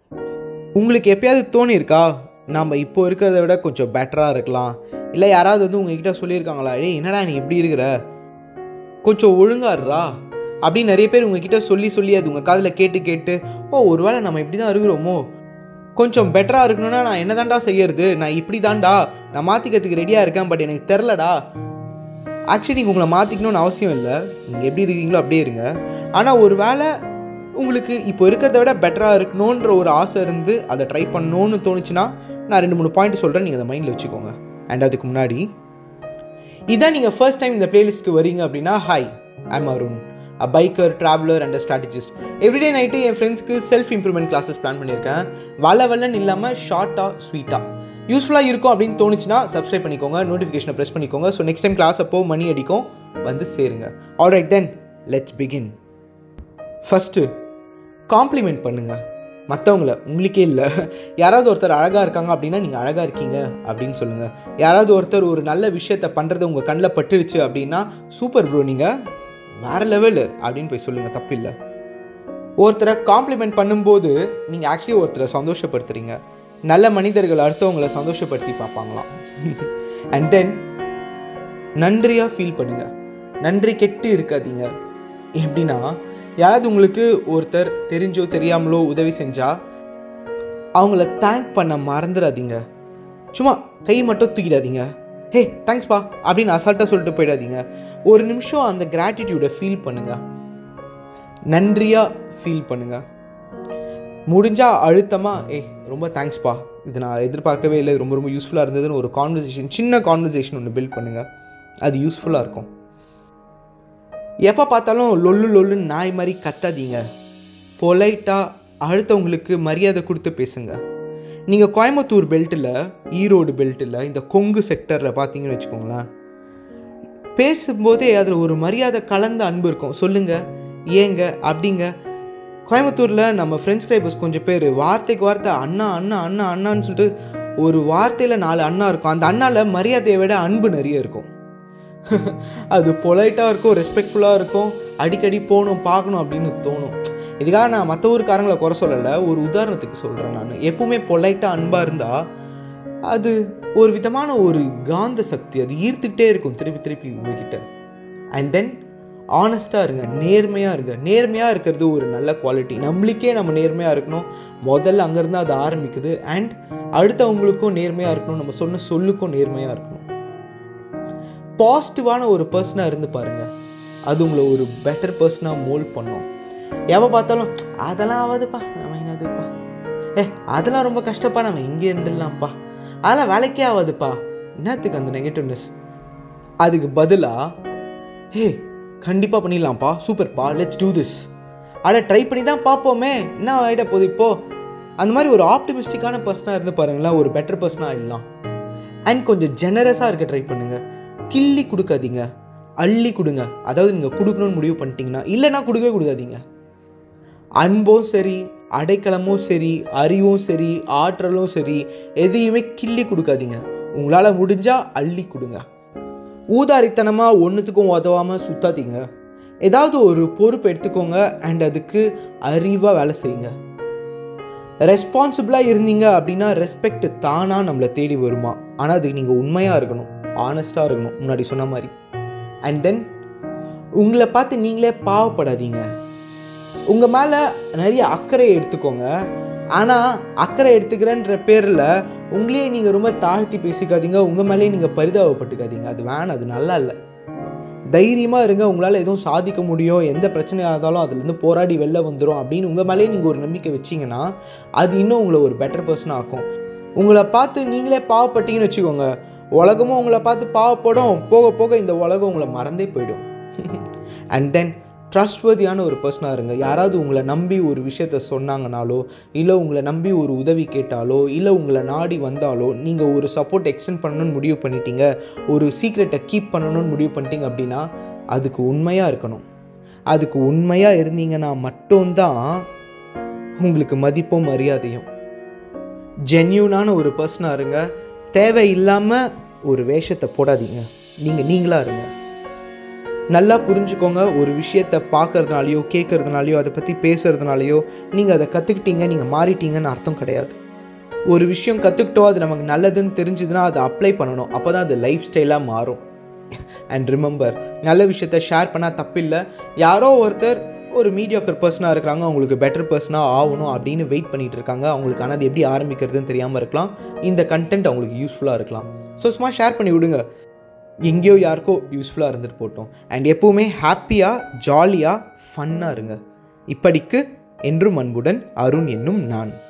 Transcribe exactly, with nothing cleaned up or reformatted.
உங்களுக்கு எப்பயாவது தோணியிருக்கா நாம் இப்போ இருக்கிறத விட கொஞ்சம் பெட்டராக இருக்கலாம், இல்லை யாராவது வந்து உங்ககிட்ட சொல்லியிருக்காங்களா, ஏய் என்னடா நீ எப்படி இருக்கிற, கொஞ்சம் ஒழுங்காடுறா அப்படின்னு நிறைய பேர் உங்ககிட்ட சொல்லி சொல்லி அது உங்கள் காதில் கேட்டு கேட்டு ஓ ஒரு வேளை நம்ம இப்படி தான் இருக்கிறோமோ, கொஞ்சம் பெட்டராக இருக்கணும்னா நான் என்ன தாண்டா செய்யறது, நான் இப்படி தாண்டா நான் மாற்றிக்கிறதுக்கு ரெடியாக இருக்கேன், பட் எனக்கு தெரிலடா. ஆக்சுவலி நீங்கள் உங்களை மாற்றிக்கணும்னு அவசியம் இல்லை, நீங்கள் எப்படி இருக்கீங்களோ அப்படியே இருங்க. ஆனால் ஒரு வேளை உங்களுக்கு இப்போ இருக்கிறத விட பெட்டராக இருக்கணுன்ற ஒரு ஆசை இருந்து அதை ட்ரை பண்ணணும்னு தோணுச்சுன்னா நான் ரெண்டு மூணு பாயிண்ட் சொல்கிறேன், நீங்கள் அதை மைண்டில் வச்சுக்கோங்க. அண்ட் அதுக்கு முன்னாடி இதான் நீங்கள் ஃபர்ஸ்ட் டைம் இந்த பிளேலிஸ்ட்டுக்கு வரீங்க அப்படின்னா, hi I'm Arun, a biker, traveller and a strategist. Everyday night என் ஃப்ரெண்ட்ஸ்க்கு செல்ஃப் இம்ப்ரூவ்மெண்ட் கிளாஸஸ் பிளான் பண்ணியிருக்கேன். வள வல்லன்னு இல்லாமல் ஷார்ட்டாக ஸ்வீட்டாக யூஸ்ஃபுல்லாக இருக்கும் அப்படின்னு தோணுச்சுன்னா சப்ஸ்கிரைப் பண்ணிக்கோங்க, நோட்டிஃபிகேஷனை ப்ரெஸ் பண்ணிக்கோங்க. ஸோ நெக்ஸ்ட் டைம் கிளாஸ் அப்போ மணி அடிக்கும், வந்து சேருங்க. Alright then let's begin. First compliment பண்ணுங்கள் மற்றவங்கள, உங்களுக்கே இல்லை. யாராவது ஒருத்தர் அழகாக இருக்காங்க அப்படின்னா நீங்கள் அழகாக இருக்கீங்க அப்படின்னு சொல்லுங்கள். யாராவது ஒருத்தர் ஒரு நல்ல விஷயத்தை பண்ணுறது உங்கள் கண்ணில் பட்டுடுச்சு அப்படின்னா சூப்பர் ப்ரோ நீங்கள் வேறு லெவலு அப்படின்னு போய் சொல்லுங்கள், தப்பில்லை. ஒருத்தரை காம்ப்ளிமெண்ட் பண்ணும்போது நீங்கள் ஆக்சுவலி ஒருத்தரை சந்தோஷப்படுத்துறீங்க. நல்ல மனிதர்கள் அடுத்தவங்களை சந்தோஷப்படுத்தி பார்ப்பாங்களாம். அண்ட் தென் நன்றியாக ஃபீல் பண்ணுங்கள், நன்றி கெட்டு இருக்காதீங்க. எப்படின்னா யாராவது உங்களுக்கு ஒருத்தர் தெரிஞ்சோ தெரியாமலோ உதவி செஞ்சால் அவங்கள தேங்க் பண்ண மறந்துடாதீங்க. சும்மா கை மட்டும் தூக்கிடாதீங்க, ஹே தேங்க்ஸ்பா அப்படின்னு அசால்ட்டாக சொல்லிட்டு போயிடாதீங்க. ஒரு நிமிஷம் அந்த கிராட்டிடியூடை ஃபீல் பண்ணுங்கள், நன்றியாக ஃபீல் பண்ணுங்கள். முடிஞ்சால் அழுத்தமாக ஏ ரொம்ப தேங்க்ஸ்பா, இது நான் எதிர்பார்க்கவே இல்லை, ரொம்ப ரொம்ப யூஸ்ஃபுல்லாக இருந்ததுன்னு ஒரு கான்வர்சேஷன், சின்ன கான்வர்சேஷன் ஒன்று பில்ட் பண்ணுங்கள். அது யூஸ்ஃபுல்லாக இருக்கும். எப்போ பார்த்தாலும் லொல்லு லொல்லுன்னு நாய் மாதிரி கத்தாதீங்க. பொலைட்டாக அடுத்தவங்களுக்கு மரியாதை கொடுத்து பேசுங்க. நீங்கள் கோயம்புத்தூர் பெல்ட்டில், ஈரோடு பெல்ட்டில், இந்த கொங்கு செக்டரில் பார்த்தீங்கன்னு வச்சுக்கோங்களேன், பேசும்போதே அதில் ஒரு மரியாதை கலந்த அன்பு இருக்கும். சொல்லுங்கள் ஏங்க அப்படிங்க. கோயம்புத்தூரில் நம்ம ஃப்ரெண்ட்ஸ் கிரைபர்ஸ் கொஞ்சம் பேர் வார்த்தைக்கு வார்த்தை அண்ணா அண்ணா அண்ணா அண்ணான்னு சொல்லிட்டு ஒரு வார்த்தையில் நாலு அண்ணா இருக்கும். அந்த அண்ணாவில் மரியாதையை விட அன்பு நிறைய இருக்கும். அது பொலைட்டாக இருக்கும், ரெஸ்பெக்ட்ஃபுல்லாக இருக்கும், அடிக்கடி போகணும் பார்க்கணும் அப்படின்னு தோணும். இதுக்காக நான் மற்ற ஊருக்காரங்களை குறை சொல்லலை, ஒரு உதாரணத்துக்கு சொல்கிறேன். நான் எப்பவுமே பொலைட்டாக அன்பாக இருந்தால் அது ஒரு விதமான ஒரு காந்த சக்தி, அது ஈர்த்துக்கிட்டே இருக்கும் திருப்பி திருப்பி உங்ககிட்ட. அண்ட் தென் ஆனஸ்ட்டாக இருங்க, நேர்மையாக இருங்க. நேர்மையாக இருக்கிறது ஒரு நல்ல குவாலிட்டி. நம்மளுக்கே நம்ம நேர்மையாக இருக்கணும், முதல்ல அங்கேருந்து அது ஆரம்பிக்குது. அண்ட் அடுத்தவங்களுக்கும் நேர்மையாக இருக்கணும், நம்ம சொன்ன சொல்லுக்கும் நேர்மையாக இருக்கணும். பாசிட்டிவான ஒரு பர்சனாக இருந்து பாருங்கள், அது உங்களை ஒரு பெட்டர் பர்சனாக மோல்ட் பண்ணும். எவ பார்த்தாலும் அதெல்லாம் ஆகாதுப்பா, நம்ம என்னதுப்பா, ஏ அதெல்லாம் ரொம்ப கஷ்டப்பா, நம்ம இங்கே இருந்துடலாம்ப்பா, அதெல்லாம் வேலைக்கே ஆகாதுப்பா, என்னத்துக்கு அந்த நெகட்டிவ்னஸ். அதுக்கு பதிலாக ஹே கண்டிப்பாக பண்ணிடலாம்ப்பா, சூப்பர்ப்பா, லெட்ஸ் டூ திஸ், அதை ட்ரை பண்ணி தான் பார்ப்போமே, என்ன ஆகிட போகுது இப்போது. அந்த மாதிரி ஒரு ஆப்டிமிஸ்டிக்கான பர்சனாக இருந்து பாருங்களேன், ஒரு பெட்டர் பர்சனாக ஆகிடலாம். அண்ட் கொஞ்சம் ஜெனரஸாக இருக்க ட்ரை பண்ணுங்கள். கிள்ளி கொடுக்காதீங்க, அள்ளி கொடுங்க. அதாவது நீங்கள் கொடுக்கணும்னு முடிவு பண்ணிட்டீங்கன்னா, இல்லைன்னா கொடுக்கவே கொடுக்காதீங்க. அன்பும் சரி, அடைக்கலமும் சரி, அறிவும் சரி, ஆற்றலும் சரி, எதையுமே கிள்ளி கொடுக்காதீங்க. உங்களால் முடிஞ்சால் அள்ளி கொடுங்க. ஊதாரித்தனமாக ஒன்றுத்துக்கும் உதவாமல் சுத்தாதீங்க. ஏதாவது ஒரு பொறுப்பு எடுத்துக்கோங்க அண்ட் அதுக்கு அறிவாக வேலை செய்யுங்க. ரெஸ்பான்சிபிளாக இருந்தீங்க அப்படின்னா ரெஸ்பெக்ட் தானாக நம்மளை தேடி வருமா. ஆனால் அதுக்கு நீங்கள் உண்மையாக இருக்கணும், ஆனஸ்டாக இருக்கணும், முன்னாடி சொன்ன மாதிரி. அண்ட் தென் உங்களை பார்த்து நீங்களே பாவப்படாதீங்க. உங்கள் மேலே நிறைய அக்கறை எடுத்துக்கோங்க. ஆனால் அக்கறை எடுத்துக்கிறேன்ற பேரில் உங்களே நீங்கள் ரொம்ப தாழ்த்தி பேசிக்காதீங்க, உங்கள் மேலே நீங்கள் பரிதாபப்பட்டுக்காதீங்க. அது வேணாம், அது நல்லா இல்லை. தைரியமாக இருங்க, உங்களால் எதுவும் சாதிக்க முடியும், எந்த பிரச்சனையாக இருந்தாலும் அதுலேருந்து போராடி வெளில வந்துடும் அப்படின்னு உங்கள் மேலே நீங்கள் ஒரு நம்பிக்கை வச்சிங்கன்னா அது இன்னும் உங்களை ஒரு பெட்டர் பர்சனாக ஆக்கும். உங்களை பார்த்து நீங்களே பாவப்பட்டீங்கன்னு வச்சுக்கோங்க, உலகமும் உங்களை பார்த்து பாவப்படும். போக போக இந்த உலகம் உங்களை மறந்தே போயிடும். அண்ட் தென் ட்ரஸ்ட்வர்தியான ஒரு பர்சனாக இருங்க. யாராவது உங்களை நம்பி ஒரு விஷயத்த சொன்னாங்கனாலோ, இல்லை உங்களை நம்பி ஒரு உதவி கேட்டாலோ, இல்லை உங்களை நாடி வந்தாலோ, நீங்கள் ஒரு சப்போர்ட் எக்ஸ்டெண்ட் பண்ணணும்னு முடிவு பண்ணிட்டீங்க, ஒரு சீக்ரெட்டை கீப் பண்ணணும்னு முடிவு பண்ணிட்டீங்க அப்படின்னா அதுக்கு உண்மையாக இருக்கணும். அதுக்கு உண்மையாக இருந்தீங்கன்னா மட்டும்தான் உங்களுக்கு மதிப்பும் மரியாதையும். ஜென்யூனான ஒரு பர்சனாக இருங்க. தேவையில்லாமல் ஒரு வேஷத்தை போடாதீங்க, நீங்கள் நீங்களாக இருங்க. நல்லா புரிஞ்சுக்கோங்க, ஒரு விஷயத்தை பார்க்கறதுனாலையோ கேட்கறதுனாலையோ அதை பற்றி பேசுகிறதுனாலையோ நீங்கள் அதை கற்றுக்கிட்டீங்க, நீங்கள் மாறிட்டீங்கன்னு அர்த்தம் கிடையாது. ஒரு விஷயம் கற்றுக்கிட்டோம், அது நமக்கு நல்லதுன்னு தெரிஞ்சுதுன்னா அதை அப்ளை பண்ணணும். அப்போ தான் அது லைஃப் ஸ்டைலாக மாறும். அண்ட் ரிமெம்பர், நல்ல விஷயத்தை ஷேர் பண்ணால் தப்பில்லை. யாரோ ஒருத்தர் ஒரு மீடியாக்கர் பர்சனாக இருக்கிறாங்க, அவங்களுக்கு பெட்டர் பர்சனாக ஆகணும் அப்படின்னு வெயிட் பண்ணிகிட்டு இருக்காங்க. அவங்களுக்கான அது எப்படி ஆரம்பிக்கிறதுன்னு தெரியாமல் இருக்கலாம். இந்த கண்டென்ட் அவங்களுக்கு யூஸ்ஃபுல்லாக இருக்கலாம். ஸோ சும்மா ஷேர் பண்ணி விடுங்க, எங்கேயோ யாருக்கோ யூஸ்ஃபுல்லாக இருந்துட்டு போட்டோம். அண்ட் எப்போவுமே ஹாப்பியாக ஜாலியாக ஃபன்னாக இருங்க. இப்படிக்கு என்றும் அன்புடன் அருண் என்னும் நான்.